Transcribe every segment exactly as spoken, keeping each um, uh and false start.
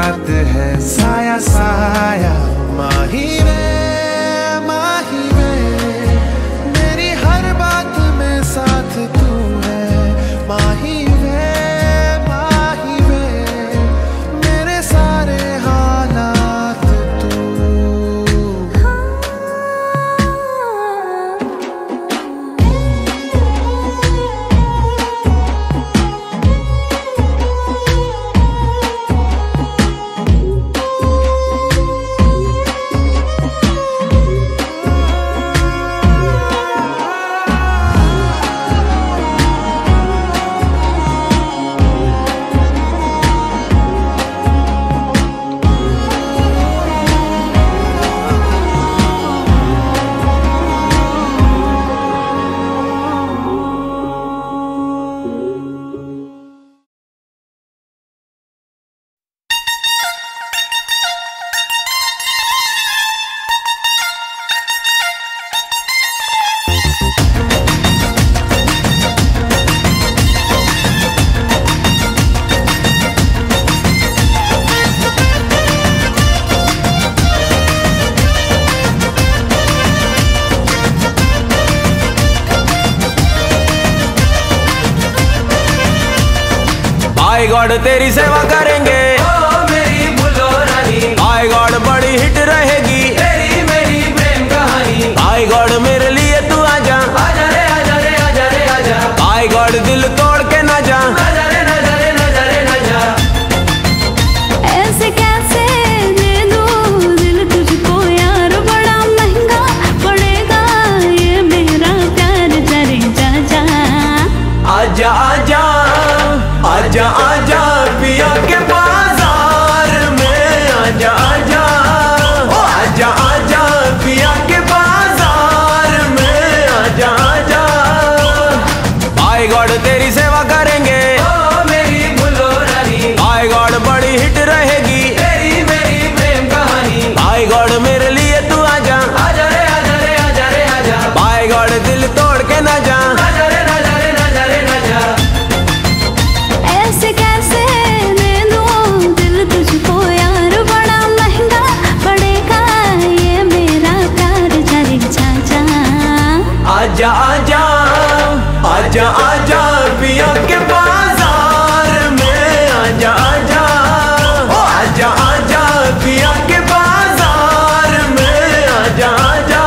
रात है साया साया। माही वे माही वे मेरी हर बात में साथ तू है। माही वे माही वे मेरे सारे हालात तू। आई गॉड तेरी सेवा करेंगे ओ मेरी बुल्लो रानी। आई गॉड बड़ी हिट रहेगी तेरी मेरी प्रेम कहानी। आई गॉड मेरे लिए तू आजा आजा रे आजा रे आजा रे आजा। आई गॉड दिल तोड़ के ना जा आजा रे ना जा रे ना जा रे ना जा। ऐसे कैसे दे दूं दिल तुझको यार, बड़ा महंगा पड़ेगा ये मेरा प्यार। जरे जा जा आजा आजा आजा आजा पिया के बाजार में। आजा आजा ओ आजा आजा पिया के बाजार में। आजा आजा आई गॉड तेरी सेवा करेंगे ओ मेरी बुल्लो रानी। आई गॉड बड़ी हिट रहेगी तेरी मेरी प्रेम कहानी। आई गॉड मेरे लिए तू आजा आजा रे आजा रे आजा रे आजा। आई गॉड दिल तोड़ के ना जा आजा रे ना जा रे ना जा रे ना जा। ऐसे कैसे दे दूं दिल तुझको यार, बड़ा महंगा पड़ेगा ये मेरा प्यार। जरे जा जा आजा आजा आजा आजा पिया के बाजार में। आजा आजा ओ आजा आजा पिया के बाजार में। आजा आजा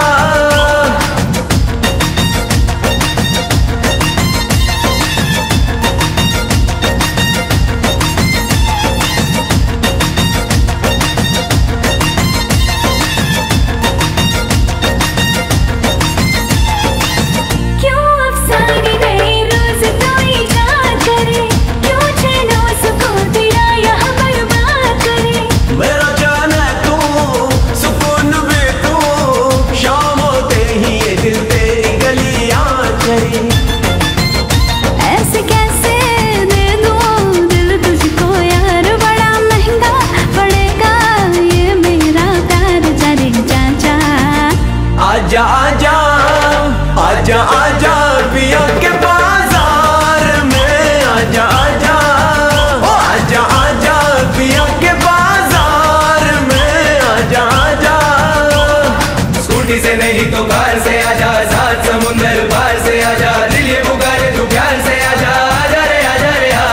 क्यों अफसाने गए रोज तो इजाद करे, क्यों चैनो सुकून तेरा यहाँ बर्बाद करे। मेरा जान है तू सुकून भी तू, शाम होते ही ये दिल तेरी गलियां चले। ऐसे कैसे दे दूं दिल तुझको यार, बड़ा महंगा पड़ेगा ये मेरा प्यार। जरे जा जा आजा आजा आजा आजा पिया के बाजार में। आजा आजा ओ आजा आजा पिया के बाजार में। आजा आजा स्कूटी से नहीं तो कार से आजा, सात समुंदर पार से आजा। दिल ये पुकारे तू प्यार से आजा आजा रे आजा रे हाँ।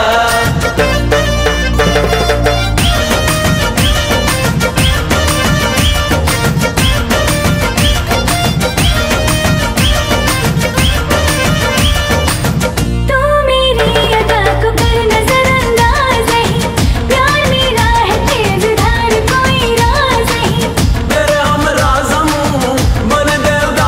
तू मेरी अदा को कर नजरअंदाज नहीं, प्यार मेरा है तेज धार कोई राज नहीं। तेरे हम राज़ हूँ मन देवदार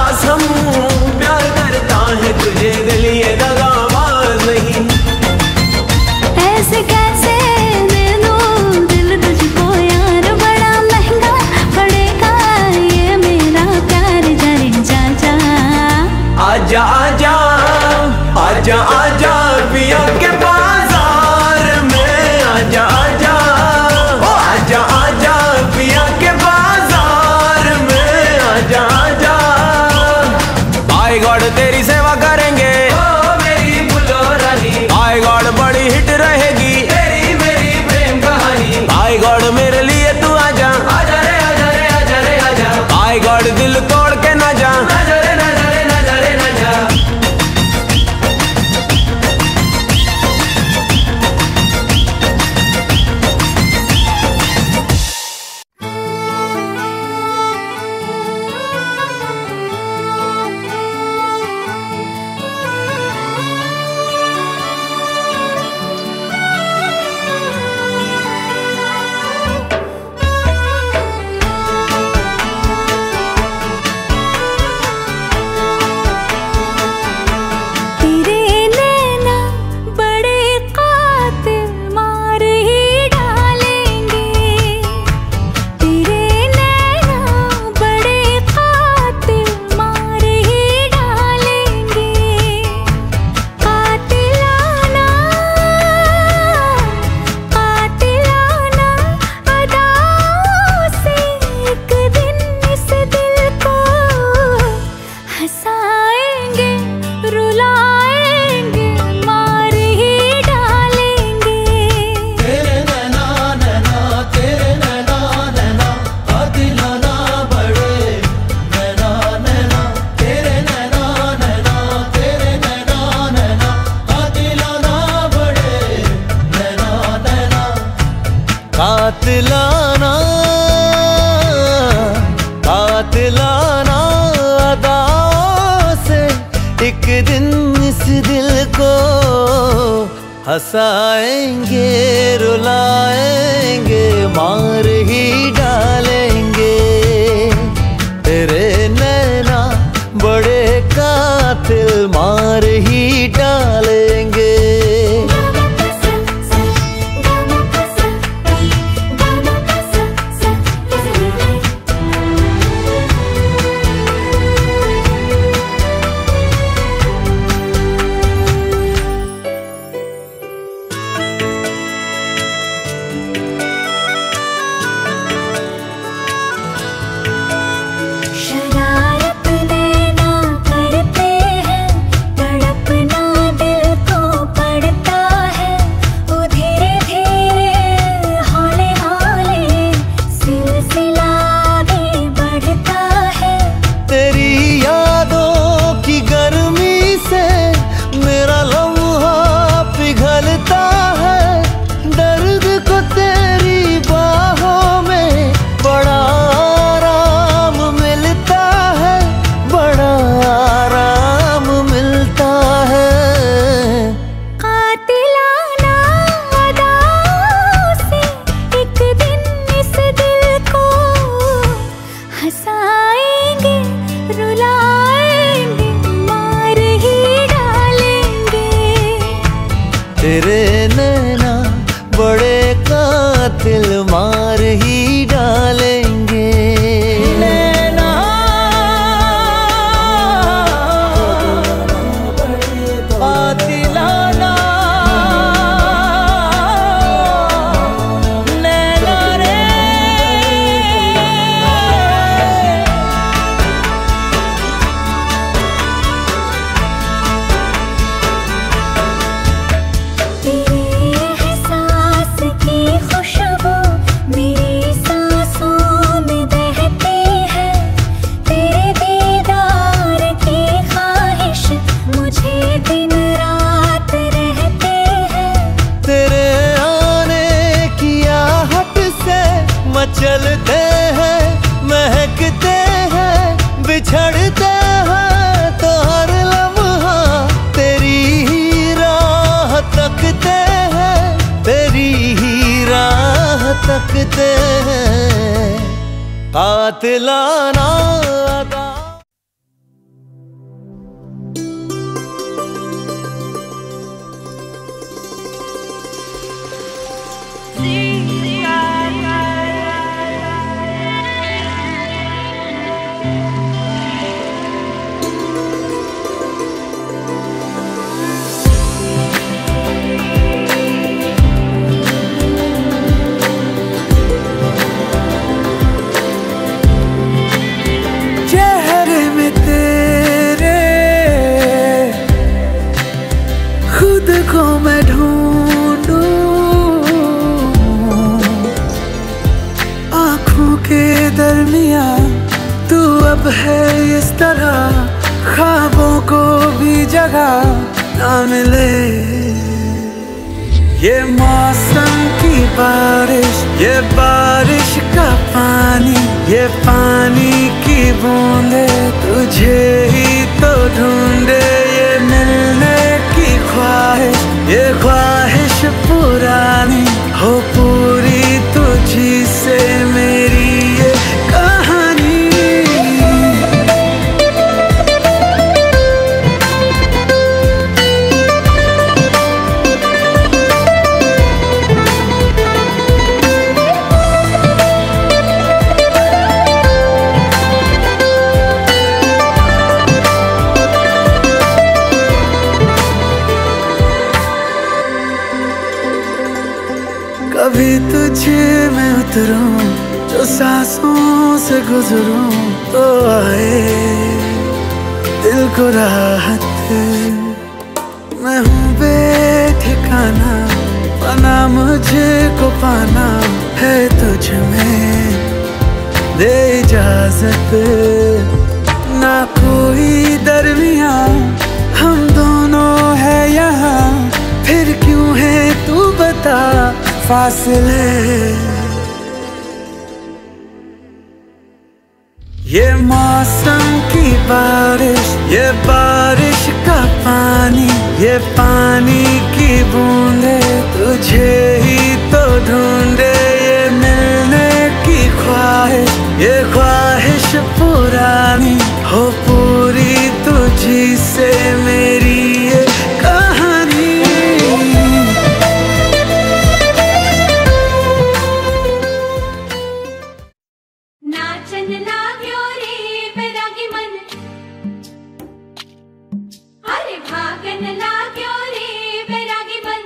कातिलाना कातिलाना अदाओं से एक दिन इस दिल को हंसाएंगे, रुलाएंगे, मार ही डालेंगे। तेरे नैना बड़े कातिल, मार ही डालेंगे। तेरे नैना बड़े कातिल, मार ही डालेंगे। नैना कातिलाना नैना रे। चलते हैं, महकते हैं, बिछड़ते हैं, तो हर लम्हा तेरी ही राह तकते हैं, तेरी ही राह तकते हैं। कातिलाना अदा को मैं ढूंढूं, आँखों के दरमिया तू अब है इस तरह, ख्वाबों को भी जगह ना मिले। ये मौसम की बारिश, ये बारिश का पानी, ये पानी की बूंदे तुझे ही तो ढूंढे। ये मिलने की ख्वाहिश, ये ख्वाहिश पुरानी हो पूरी तुझी से मेरी ये कहानी। कभी तुझे मैं उतरूं, जो सांसों से गुजरूं, तो आए दिल को राहत। मैं हूँ बेठिकाना, पाना मुझे को पाना है तुझ में, दे इजाजत। ना कोई दरमिया हम दोनों है यहाँ, फिर क्यों है तू बता फासले, ये मौसम की बारिश, ये बारिश का पानी, ये पानी की बूंदे तुझे ही तो ढूंढे। ये मिलने की ख्वाहिश, ये ख्वाहिश पुरानी हो पूरी तुझी से मेरी ये कहानी। नाचन लाग्यो रे बैरागी मन, अरे भागन लाग्यो रे बैरागी मन।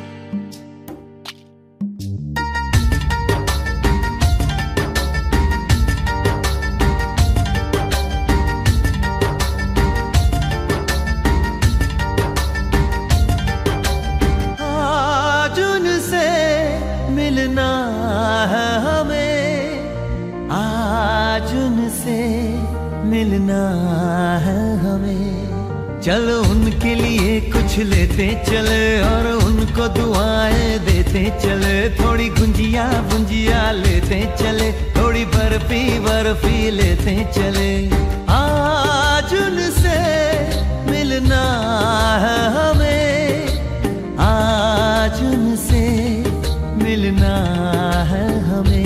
आज उनसे मिलना है हमें, आज उनसे मिलना है हमें। चलो उनके लिए कुछ लेते चले और उनको दुआएं देते चले। थोड़ी गुंजिया गुंजिया लेते चले, थोड़ी बर्फी बर्फी लेते चले। आज उनसे मिलना है हमें, आज उनसे मिलना है हमें।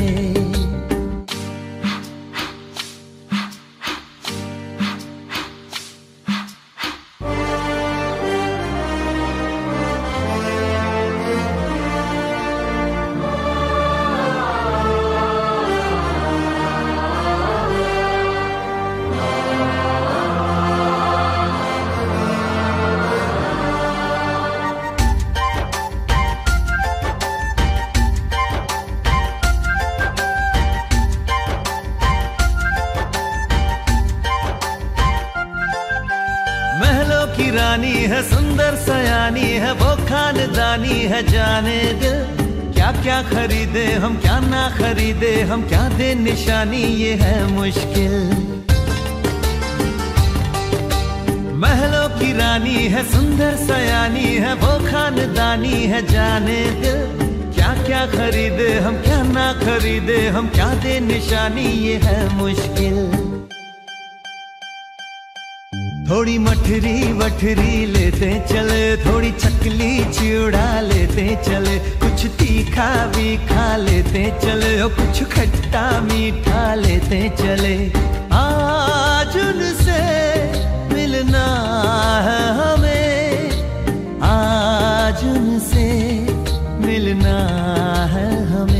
महलों की रानी है, सुंदर सयानी है, वो खानदानी है जाने दिल। क्या क्या खरीदे हम, क्या ना खरीदे हम, क्या दे निशानी ये है मुश्किल। महलों की रानी है, सुंदर सयानी है, वो खानदानी है जाने दिल। क्या क्या खरीदे हम, क्या ना खरीदे हम, क्या दे निशानी ये है मुश्किल। थोड़ी मठरी वठरी लेते चले, थोड़ी चकली चिड़ा लेते चले। कुछ तीखा भी खा लेते चले और कुछ खट्टा मीठा लेते चले। आज उनसे मिलना है हमें, आज उनसे मिलना है हमें।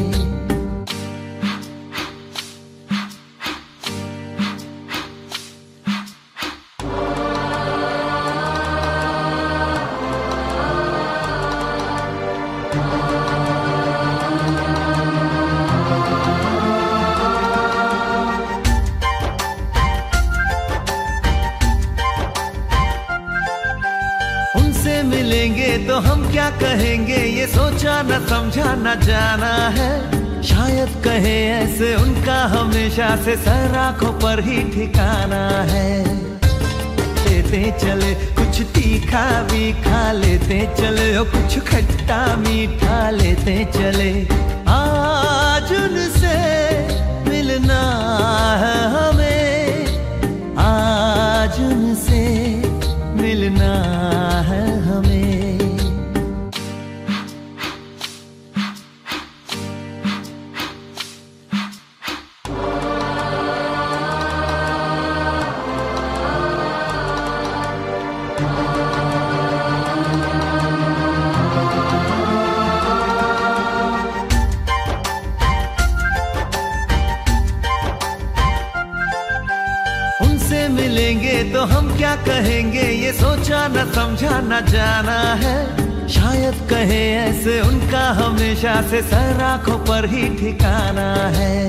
उनसे मिलेंगे तो हम क्या कहेंगे, ये सोचा न समझा न जाना है। शायद कहे ऐसे उनका हमेशा से सर आंखों पर ही ठिकाना है। लेते चले कुछ तीखा भी खा लेते चले और कुछ खट्टा मीठा लेते चले। आज उनसे मिलना है हमें, आज उनसे मिलना है हमें। उनसे मिलेंगे तो हम क्या कहेंगे, ये सोचा न समझा न जाना है। शायद कहे ऐसे उनका हमेशा से सर आंखों पर ही ठिकाना है।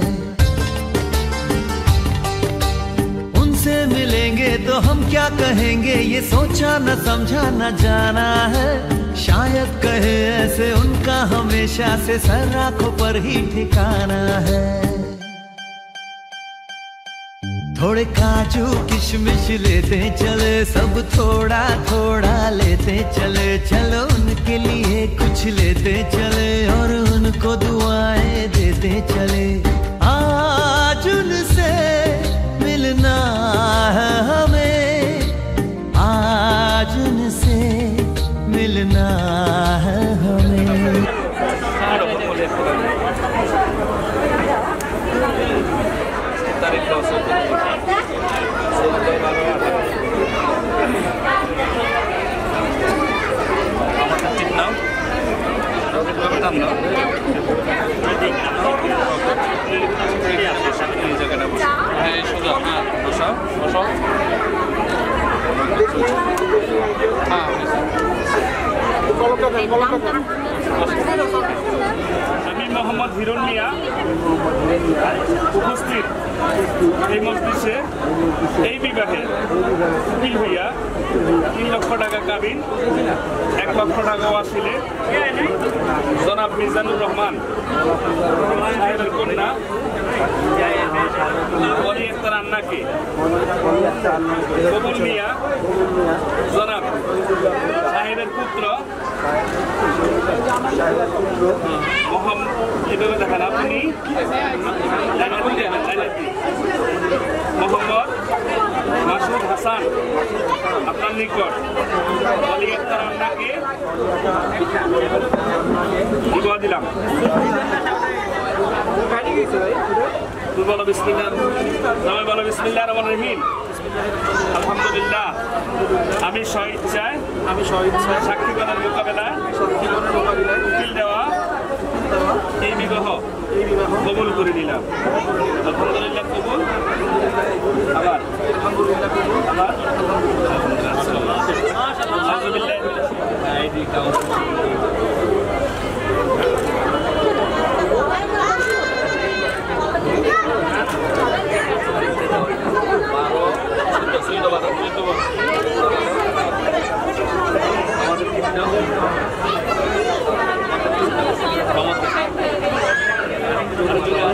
उनसे मिलेंगे तो हम क्या कहेंगे, ये सोचा न समझा न जाना है। शायद कहे ऐसे उनका हमेशा से सर आंखों पर ही ठिकाना है। थोड़े काजू किशमिश लेते चले, सब थोड़ा थोड़ा लेते चले, चलो उनके लिए कुछ लेते चले और उनको दुआएं देते चले। आज उनसे मिलना है हमें, आज उनसे मिलना है हमें। আমি মোহাম্মদ হিরণ মিয়া উপস্থিত এই মজলিসে এই বিবাহে উকিল হইয়া তিন লক্ষ টাকা কাবিন, এক লক্ষ টাকা ওয়াসিলে জনাব মিজানুর রহমান সাহেবের কন্যা অলি আক্তার আন্নাকে, কবুল মিয়া জনাব সাহেবের পুত্র এভাবে দেখেন আপনি মোহাম্মদ মাসুদ হাসান আপনার নিকট অলি আক্তার আন্নাকে বিবাহ দিলাম। তুই বলো বিসমিল্লাহ, সবাই বলো বিসমিল্লাহ রহমানির রহিম। আলহামদুলিল্লাহ, আমি স্বইচ্ছায় আমি স্বইচ্ছায় সাক্ষীগণের মোকাবেলায় সাক্ষীগণের মোকাবিলায় উকিল দেওয়া এই বিবাহ এই বিবাহ কবুল করে নিলাম। আলহামদুলিল্লাহ কবুল, আবার আলহামদুলিল্লাহ কবুল, আবার আমাদের